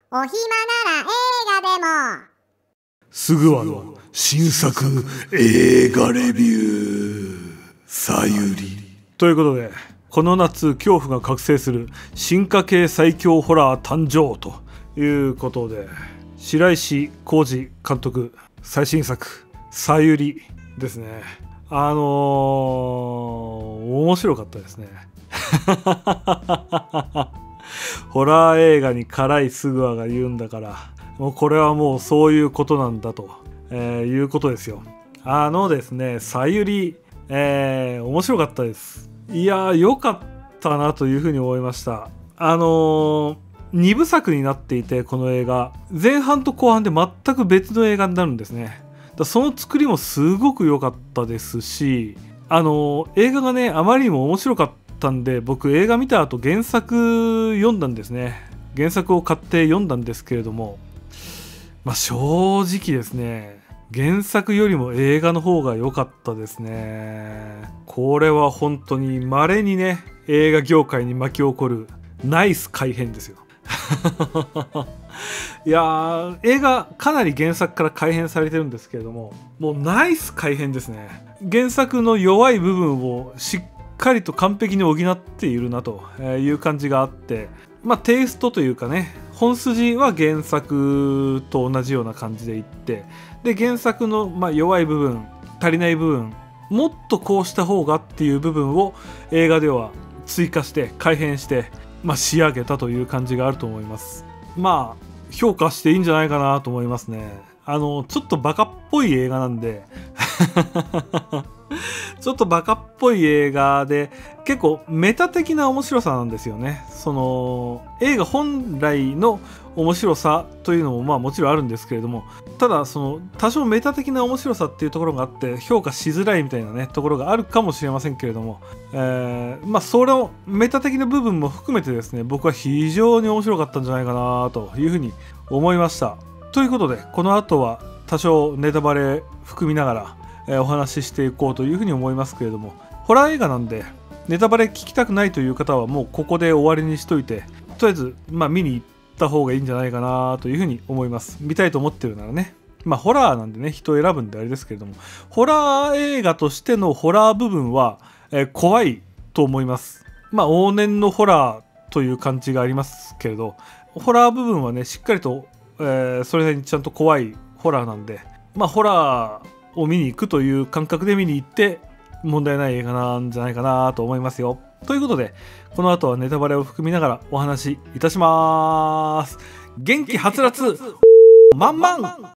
お暇なら映画でも。 すぐはの新作映画レビューさゆりということで、この夏恐怖が覚醒する進化系最強ホラー誕生ということで、白石浩二監督最新作さゆりですね。面白かったですね。ホラー映画に辛いスグワが言うんだから、もうこれはもうそういうことなんだと、いうことですよ。ですね、さゆり、面白かったです。いやー、良かったなというふうに思いました。2部作になっていて、この映画前半と後半で全く別の映画になるんですね。その作りもすごく良かったですし、映画がねあまりにも面白かったんで、僕映画見た後原作読んだんですね。原作を買って読んだんですけれども、正直ですね、原作よりも映画の方が良かったですね。これは本当に稀にね、映画業界に巻き起こるナイス改変ですよ。いやー、映画かなり原作から改変されてるんですけれども、もうナイス改変ですね。原作の弱い部分をしっかりと完璧に補っているなという感じがあって、テイストというかね、本筋は原作と同じような感じでいって、で原作の弱い部分、足りない部分、もっとこうした方がっていう部分を映画では追加して改変して、仕上げたという感じがあると思います。評価していいんじゃないかなと思いますね。ちょっとバカっぽい映画なんでちょっとバカっぽい映画で、結構メタ的な面白さなんですよね。その映画本来の面白さというのももちろんあるんですけれども、ただその多少メタ的な面白さっていうところがあって評価しづらいみたいなねところがあるかもしれませんけれども、それをメタ的な部分も含めてですね、僕は非常に面白かったんじゃないかなというふうに思いました。ということで、この後は多少ネタバレ含みながらお話ししていこうというふうに思いますけれども、ホラー映画なんでネタバレ聞きたくないという方はもうここで終わりにしといて、とりあえず見に行った方がいいんじゃないかなというふうに思います。見たいと思ってるならね。ホラーなんでね、人を選ぶんであれですけれども、ホラー映画としてのホラー部分は、怖いと思います。往年のホラーという感じがありますけれど、ホラー部分はねしっかりと、それなりにちゃんと怖いホラーなんで、ホラーを見に行くという感覚で見に行って問題ない映画なんじゃないかなと思いますよ。ということで、この後はネタバレを含みながらお話しいたします。元気はつらつ満々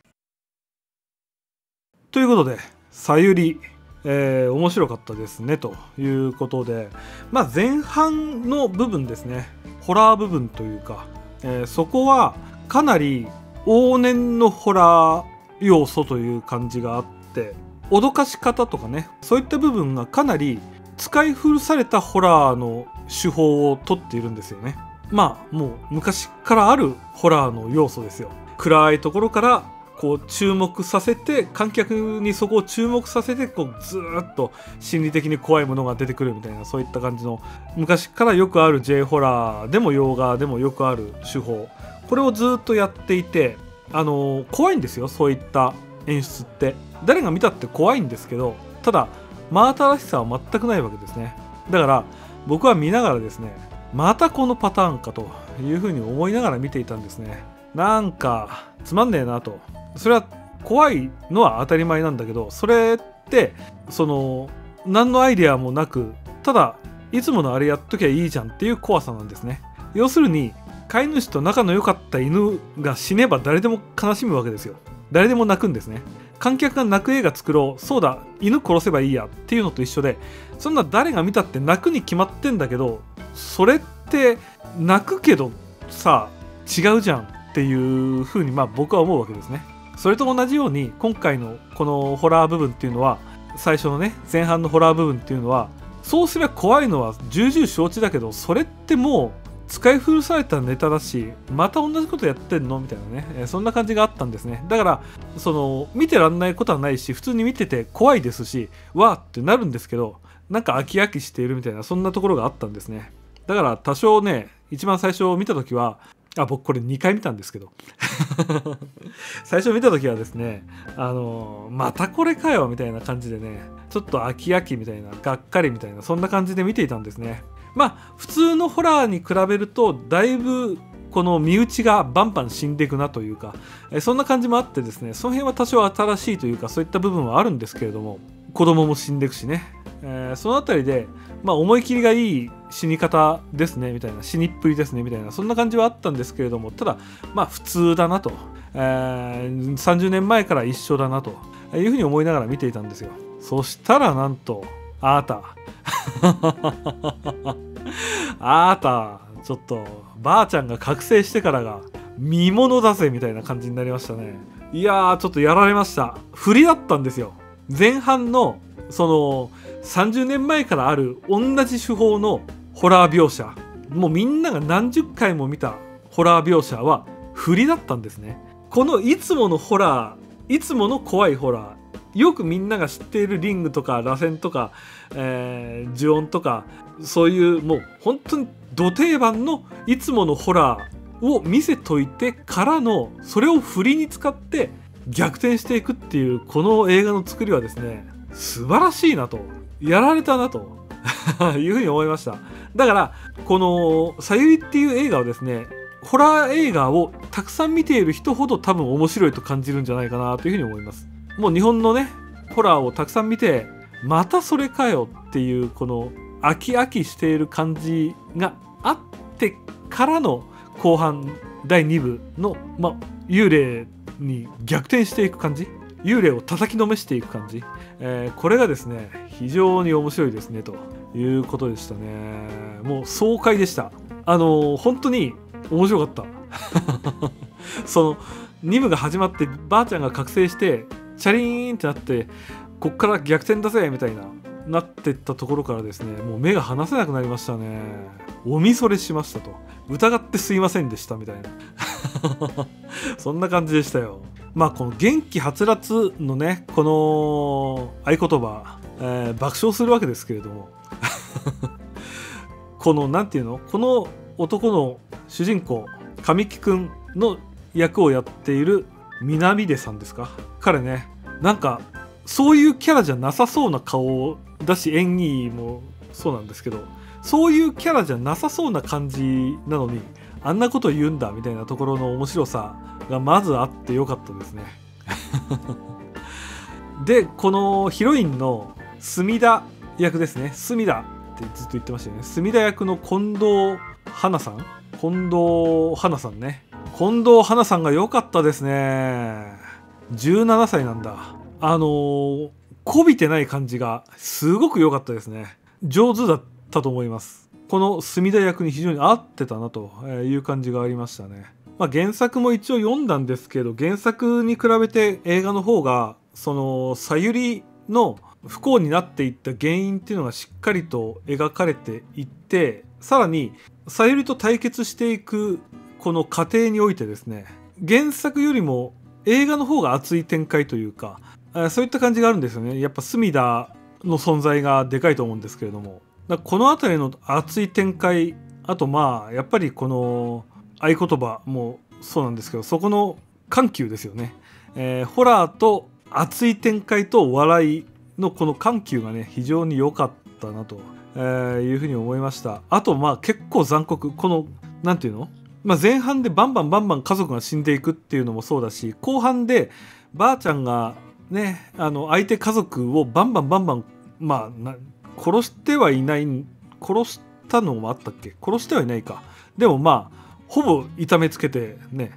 ということで、さゆり、面白かったですねということで、前半の部分ですね、ホラー部分というか、そこはかなり往年のホラー要素という感じがあって、脅かし方とかね、そういった部分がかなり使い古されたホラーの手法をとっているんですよね。もう昔からあるホラーの要素ですよ。暗いところからこう注目させて、観客にそこを注目させて、こうずーっと心理的に怖いものが出てくるみたいな、そういった感じの昔からよくある J ホラーでも洋画でもよくある手法、これをずっとやっていて、怖いんですよ。そういった演出って誰が見たって怖いんですけど、ただ真新しさは全くないわけですね。だから僕は見ながらですね、またこのパターンかというふうに思いながら見ていたんですね。なんかつまんねえなと。それは怖いのは当たり前なんだけど、それってその何のアイデアもなく、ただいつものあれやっときゃいいじゃんっていう怖さなんですね。要するに飼い主と仲の良かった犬が死ねば誰でも悲しむわけですよ。誰でも泣くんですね。観客が泣く映画作ろう、そうだ犬殺せばいいやっていうのと一緒で、そんな誰が見たって泣くに決まってんだけど、それって泣くけどさ違うじゃんっていう風に僕は思うわけですね。それと同じように今回のこのホラー部分っていうのは、最初のね前半のホラー部分っていうのは、そうすれば怖いのは重々承知だけど、それってもう使い古されたネタだし、また同じことやってんのみたいなね、そんな感じがあったんですね。だからその見てらんないことはないし、普通に見てて怖いですし、わーってなるんですけど、なんか飽き飽きしているみたいな、そんなところがあったんですね。だから多少ね、一番最初見た時は僕これ2回見たんですけど最初見た時はですねまたこれかよみたいな感じでね、ちょっと飽き飽きみたいな、がっかりみたいな、そんな感じで見ていたんですね。普通のホラーに比べるとだいぶこの身内がバンバン死んでいくなというか、そんな感じもあってですね、その辺は多少新しいというか、そういった部分はあるんですけれども、子供も死んでいくしね、そのあたりで思い切りがいい死に方ですねみたいな、死にっぷりですねみたいな、そんな感じはあったんですけれども、ただ普通だなと、30年前から一緒だなというふうに思いながら見ていたんですよ。そしたらなんとあなたちょっとばあちゃんが覚醒してからが見物だぜみたいな感じになりましたね。いやー、ちょっとやられました。振りだったんですよ。前半のその30年前からある同じ手法のホラー描写、もうみんなが何十回も見たホラー描写は振りだったんですね。このいつものホラー、いつもの怖いホラー、よくみんなが知っているリングとか螺旋とか、呪音とか、そういうもう本当にド定番のいつものホラーを見せといてからの、それを振りに使って逆転していくっていうこの映画の作りはですね、素晴らしいなと、やられたなというふうに思いました。だからこの「さゆり」っていう映画はですね、ホラー映画をたくさん見ている人ほど多分面白いと感じるんじゃないかなというふうに思います。もう日本のねホラーをたくさん見て、またそれかよっていうこの飽き飽きしている感じがあってからの後半第2部の、幽霊に逆転していく感じ、幽霊を叩きのめしていく感じ、これがですね非常に面白いですねということでしたね。もう爽快でした。本当に面白かったその2部が始まってばあちゃんが覚醒してチャリーンってなって、こっから逆転だぜみたいなってったところからですね、もう目が離せなくなりましたね。おみそれしましたと、疑ってすいませんでしたみたいなそんな感じでしたよ。この元気はつらつのねこの合言葉、爆笑するわけですけれどもこのなんていうの、この男の主人公神木くんの役をやっている南出さんですか、彼ね、なんかそういうキャラじゃなさそうな顔だし、演技もそうなんですけど、そういうキャラじゃなさそうな感じなのにあんなこと言うんだみたいなところの面白さがまずあってよかったですねでこのヒロインの隅田役ですね、隅田ってずっと言ってましたよね。隅田役の近藤花さんね、近藤花さんが良かったですね。17歳なんだ。こびてない感じがすごく良かったですね。上手だったと思います。この隅田役に非常に合ってたなという感じがありましたね。原作も一応読んだんですけど、原作に比べて映画の方がそのさゆりの不幸になっていった原因っていうのがしっかりと描かれていって、さらにさゆりと対決していくこの過程においてですね、原作よりも映画の方が熱い展開というか、そういった感じがあるんですよね。やっぱ隅田の存在がでかいと思うんですけれども、この辺りの熱い展開、あとやっぱりこの合言葉もそうなんですけど、そこの緩急ですよね。ホラーと熱い展開と笑いのこの緩急がね非常に良かったなというふうに思いました。あと結構残酷、このなんていうの、前半でバンバン家族が死んでいくっていうのもそうだし、後半でばあちゃんがね相手家族をバンバン殺してはいない、殺したのもあったっけ、殺してはいないか、でもほぼ痛めつけてね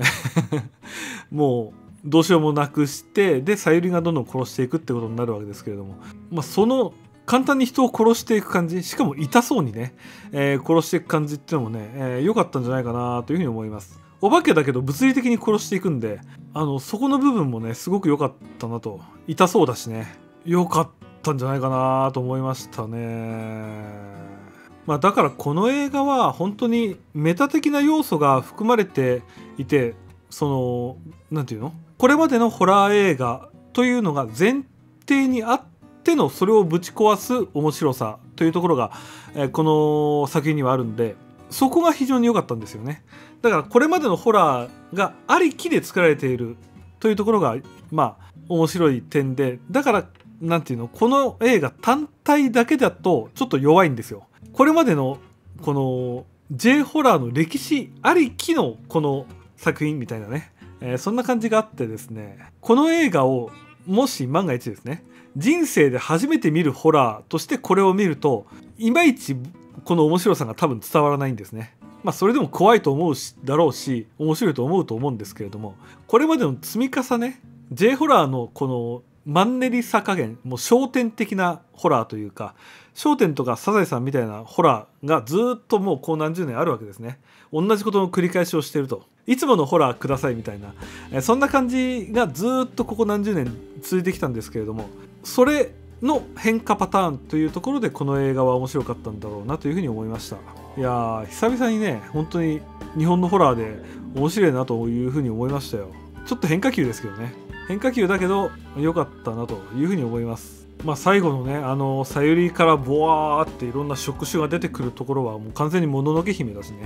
もうどうしようもなくして、でさゆりがどんどん殺していくってことになるわけですけれども、その簡単に人を殺していく感じ、しかも痛そうにね、殺していく感じっていうのもね、良かったんじゃないかなというふうに思います。お化けだけど物理的に殺していくんで、そこの部分もねすごく良かったなと、痛そうだしね、良かったんじゃないかなと思いましたね。だからこの映画は本当にメタ的な要素が含まれていて、そのなんていうの、これまでのホラー映画というのが前提にあっての、それをぶち壊す面白さというところが、この作品にはあるんで、 そこが非常に良かったんですよね。だからこれまでのホラーがありきで作られているというところがまあ面白い点で、だからなんていうの、この映画単体だけだとちょっと弱いんですよ。これまでのこの J ホラーの歴史ありきのこの作品みたいなね、そんな感じがあってですね、この映画をもし万が一ですね、人生で初めて見るホラーとしてこれを見るといまいちこの面白さが多分伝わらないんですね。まあそれでも怖いと思うだろうし面白いと思うと思うんですけれども、これまでの積み重ね J ホラーのこのマンネリさ加減、もう焦点的なホラーというか、焦点とかサザエさんみたいなホラーがずっともうこう何十年あるわけですね。同じことの繰り返しをしていると、いつものホラーくださいみたいな、そんな感じがずっとここ何十年続いてきたんですけれども、それの変化パターンというところでこの映画は面白かったんだろうなというふうに思いました。いやー、久々にね、本当に日本のホラーで面白いなというふうに思いましたよ。ちょっと変化球ですけどね、変化球だけど良かったなというふうに思います。まあ最後のね、さゆりからボワーっていろんな触手が出てくるところはもう完全にもののけ姫だしね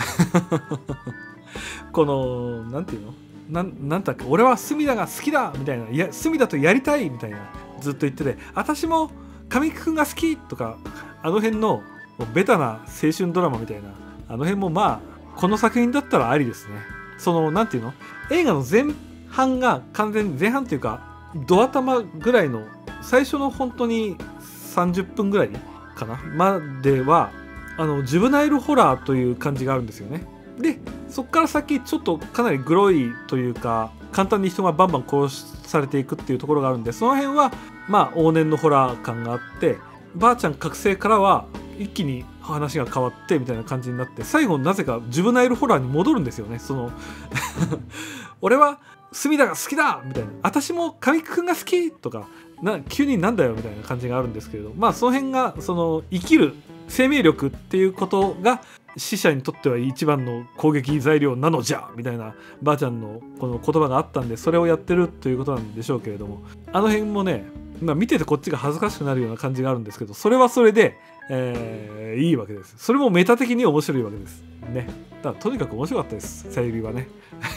このなんていうの、なんだっけ、俺は隅田が好きだみたいな、いや隅田とやりたいみたいなずっと言ってて、私も神木くんが好きとか、あの辺のベタな青春ドラマみたいな、あの辺もまあこの作品だったらありですね。そのなんていうの、映画の前半が完全に前半というかド頭ぐらいの最初の本当に30分ぐらいかなまではジュブナイルホラーという感じがあるんですよね。でそっから先ちょっとかなりグロいというか、簡単に人がバンバン殺されていくっていうところがあるんで、その辺はまあ往年のホラー感があって、ばあちゃん覚醒からは一気に話が変わってみたいな感じになって、最後なぜかジュブナイルホラーに戻るんですよね。その俺は隅田が好きだみたいな、私も神木くんが好きとか、急になんだよみたいな感じがあるんですけれど、まあその辺がその生きる生命力っていうことが死者にとっては一番の攻撃材料なのじゃみたいなばあちゃんのこの言葉があったんで、それをやってるということなんでしょうけれども、あの辺もね、まあ、見ててこっちが恥ずかしくなるような感じがあるんですけど、それはそれで、いいわけです。それもメタ的に面白いわけですね。だからとにかく面白かったです、さゆりはね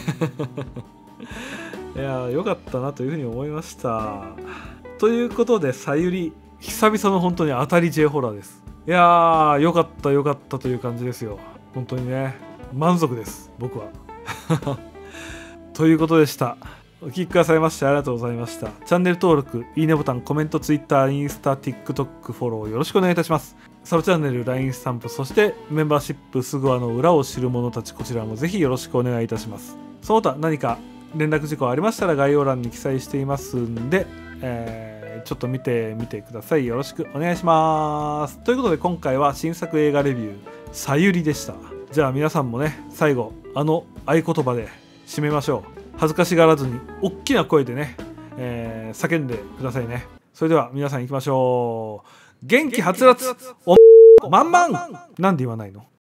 いやー、よかったなというふうに思いました。ということで、さゆり久々の本当に当たり J ホラーです。いやー、よかったよかったという感じですよ。本当にね、満足です僕はということでした。お聞きくださいましてありがとうございました。チャンネル登録、いいねボタン、コメント、Twitter、インスタ、TikTok、フォローよろしくお願いいたします。サブチャンネル、LINE スタンプ、そしてメンバーシップすぐの裏を知る者たち、こちらもぜひよろしくお願いいたします。その他何か連絡事項ありましたら概要欄に記載していますんで、ちょっと見てみてください。よろしくお願いします。ということで今回は新作映画レビューさゆりでした。じゃあ皆さんもね、最後合言葉で締めましょう。恥ずかしがらずに大きな声でね、叫んでくださいね。それでは皆さん行きましょう。元気はつらつお満々なんで言わないの？